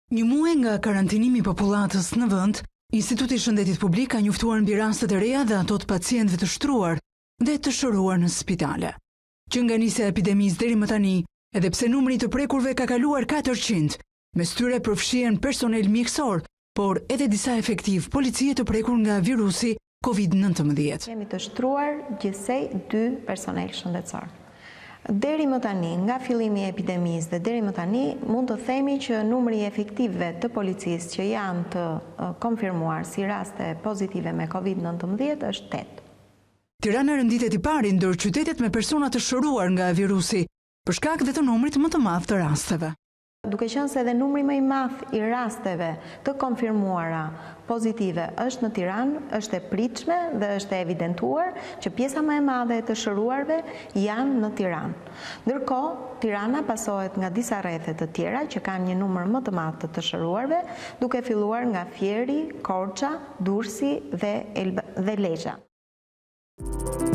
Një muaj nga karantinimi i popullatës në vend, Instituti i Shëndetit Publik ka njoftuar mbi rastet e reja dhe ato të pacientëve të shtruar dhe të shëruar në spitale. Që nga nisja e epidemisë deri më tani, edhe pse numri i të prekurve ka kaluar 400, mes tyre përfshihen personel mjekësor, por edhe disa efektiv policie të prekur nga virusi COVID-19. Kemi të shtruar gjithsej 2 personel shëndetësor. Deri më tani, nga fillimi i epidemisë dhe deri më tani, mund të themi që numri i efektivëve të policisë që janë të konfirmuar si raste pozitive me COVID-19 është 8. Tirana renditet i pari ndër qytetet me persona të shëruar nga virusi, për shkak dhe të numrit më të madh të rasteve. Duke qenë se edhe numri më i madh i rasteve të konfirmuara pozitive është në Tiranë, është e pritshme dhe është e evidentuar që pjesa më e madhe e të shëruarve janë në Tiranë. Ndërkohë, Tirana pasohet nga disa rrethe të tjera që kanë një numër më të madh të shëruarve, duke filluar nga Fieri, Korça, Durrësi dhe Lezhë.